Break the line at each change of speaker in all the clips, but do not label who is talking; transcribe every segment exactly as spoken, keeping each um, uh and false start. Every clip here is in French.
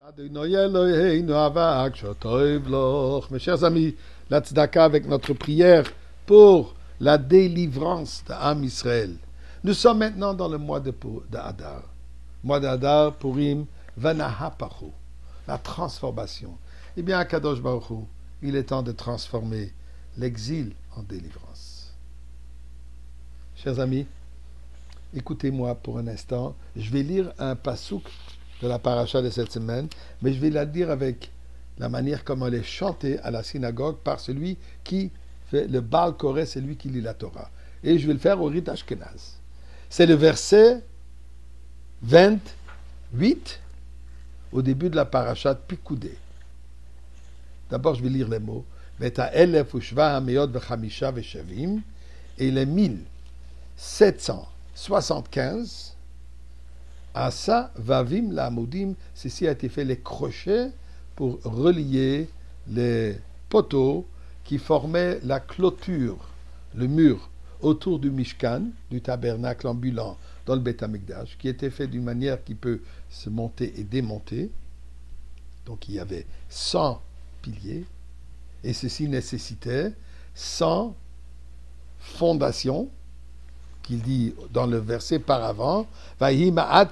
Mes chers amis, la tzedaka avec notre prière pour la délivrance d'Am Israël. Nous sommes maintenant dans le mois de, de Hadar. Mois d'Hadar, Purim, Vanahapachu, la transformation. Eh bien, à Kadosh Baruch Hu, il est temps de transformer l'exil en délivrance. Chers amis, écoutez-moi pour un instant. Je vais lire un pasouk de la paracha de cette semaine, mais je vais la dire avec la manière comme elle est chantée à la synagogue par celui qui fait le Baal Koré, c'est lui qui lit la Torah. Et je vais le faire au rite Ashkenaz. C'est le verset vingt-huit au début de la paracha de Pikoudé. D'abord, je vais lire les mots. Et les mille sept cent soixante-quinze Asa Vavim Lamudim, ceci a été fait les crochets pour relier les poteaux qui formaient la clôture, le mur autour du Mishkan, du tabernacle ambulant dans le Beth Amikdash, qui était fait d'une manière qui peut se monter et démonter. Donc il y avait cent piliers, et ceci nécessitait cent fondations, qu'il dit dans le verset par avant, il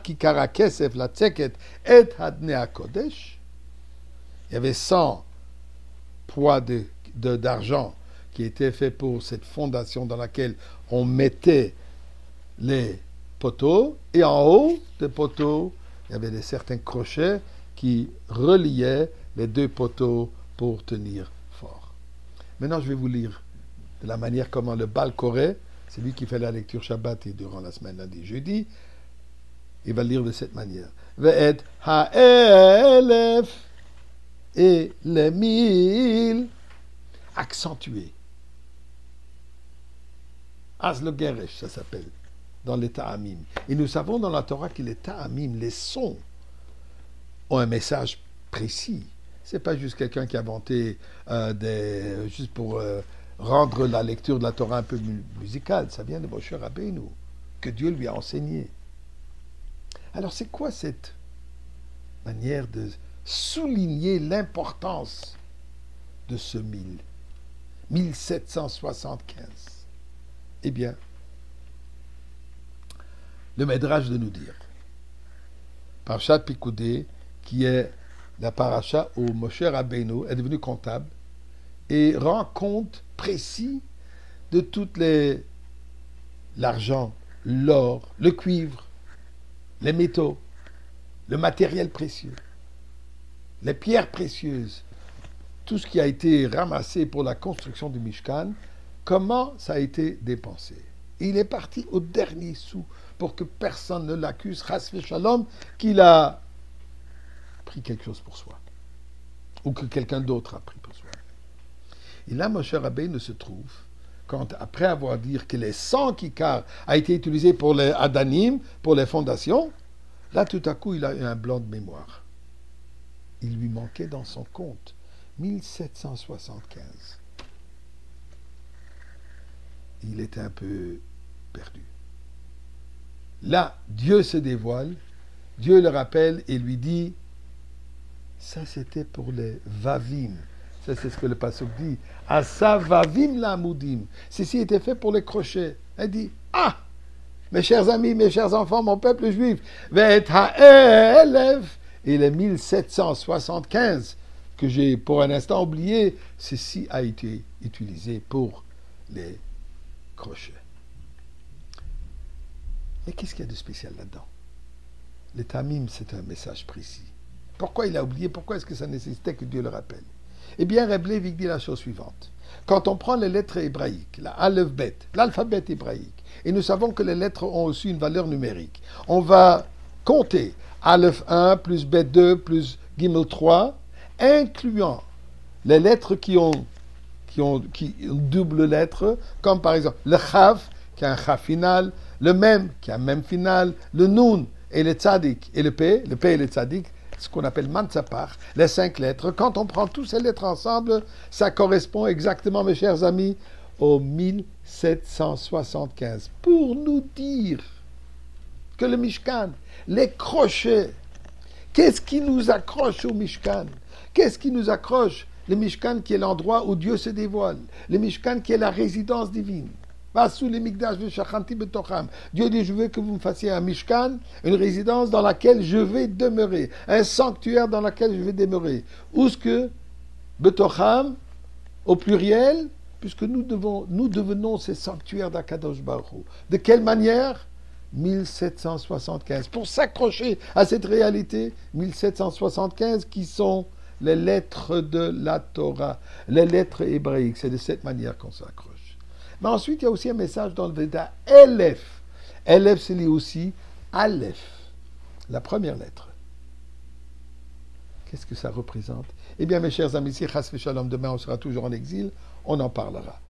y avait cent poids de, de, d'argent qui étaient faits pour cette fondation dans laquelle on mettait les poteaux, et en haut des poteaux, il y avait des, certains crochets qui reliaient les deux poteaux pour tenir fort. Maintenant, je vais vous lire de la manière comment le Baal Koré, c'est lui qui fait la lecture Shabbat et durant la semaine, lundi, jeudi, il va lire de cette manière. Ve'et ha'elef et les mille accentués. Az le geresh, ça s'appelle, dans les ta'amim. Et nous savons dans la Torah que les ta'amim, les sons, ont un message précis. C'est pas juste quelqu'un qui a inventé euh, des... juste pour... Euh, rendre la lecture de la Torah un peu mu- musicale, ça vient de Moshe Rabbeinu, que Dieu lui a enseigné. Alors c'est quoi cette manière de souligner l'importance de ce mille, mille sept cent soixante-quinze? Eh bien, le Midrash de nous dire, Parashat Pikoudé, qui est la paracha où Moshe Rabbeinu est devenu comptable, et rend compte précis de tout les, l'argent, l'or, le cuivre, les métaux, le matériel précieux, les pierres précieuses, tout ce qui a été ramassé pour la construction du Mishkan, comment ça a été dépensé. Et il est parti au dernier sou pour que personne ne l'accuse, chas v'shalom, qu'il a pris quelque chose pour soi, ou que quelqu'un d'autre a pris pour soi. Et là, Moshe Rabbeinu se trouve, quand, après avoir dit que les cent kikar a été utilisé pour les adanim, pour les fondations, là, tout à coup, il a eu un blanc de mémoire. Il lui manquait dans son compte mille sept cent soixante-quinze. Il était un peu perdu. Là, Dieu se dévoile, Dieu le rappelle et lui dit, ça c'était pour les vavim. Ça, c'est ce que le pasuk dit. Asa vavim lamudim. Ceci était fait pour les crochets. Elle dit, ah, mes chers amis, mes chers enfants, mon peuple juif, ve'et ha'elef, et les mille sept cent soixante-quinze que j'ai pour un instant oublié, ceci a été utilisé pour les crochets. Mais qu'est-ce qu'il y a de spécial là-dedans? Le tamim, c'est un message précis. Pourquoi il a oublié? Pourquoi est-ce que ça nécessitait que Dieu le rappelle? Eh bien, Reb Leivik dit la chose suivante. Quand on prend les lettres hébraïques, la Aleph Bet, l'alphabet hébraïque, et nous savons que les lettres ont aussi une valeur numérique, on va compter Aleph un plus Bet deux plus Gimel trois, incluant les lettres qui ont, qui ont, qui ont double lettre, comme par exemple le Chav, qui a un Chav final, le Mem, qui a un Mem final, le Nun et le Tzadik, et le P, le P et le Tzadik, ce qu'on appelle Mansapar, les cinq lettres. Quand on prend toutes ces lettres ensemble, ça correspond exactement, mes chers amis, aux mille sept cent soixante-quinze. Pour nous dire que le Mishkan, les crochets Qu'est-ce qui nous accroche au Mishkan? Qu'est-ce qui nous accroche? Le Mishkan qui est l'endroit où Dieu se dévoile. Le Mishkan qui est la résidence divine. Dieu dit, je veux que vous me fassiez un Mishkan, une résidence dans laquelle je vais demeurer. Un sanctuaire dans lequel je vais demeurer. Où est-ce que Betocham, au pluriel, puisque nous, devons, nous devenons ces sanctuaires d'Akadosh Baruch Hu. De quelle manière? mille sept cent soixante-quinze. Pour s'accrocher à cette réalité, mille sept cent soixante-quinze qui sont les lettres de la Torah, les lettres hébraïques. C'est de cette manière qu'on s'accroche. Mais ensuite, il y a aussi un message dans le Veda, Elef. Elef, c'est lié aussi Aleph, la première lettre. Qu'est-ce que ça représente? Eh bien, mes chers amis, si Chas V'Shalom, demain on sera toujours en exil, on en parlera.